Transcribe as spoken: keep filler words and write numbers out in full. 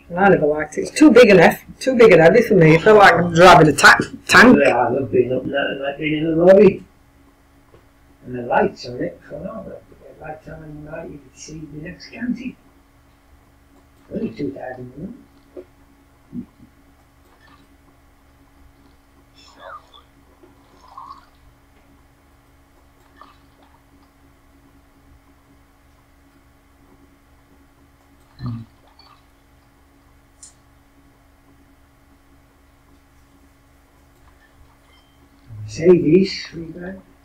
I never liked it. It's too big and heavy, too big and heavy for me. It felt like I'm driving a ta tank. Yeah, I love being up there and like being in the lorry. And the lights on it, so no, the lights on and night you can see the next county. Only two thousand one. Mercedes, three grand.